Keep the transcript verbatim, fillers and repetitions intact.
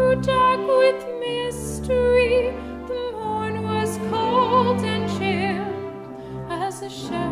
grew dark with mystery. The morn was cold and chill as a shadow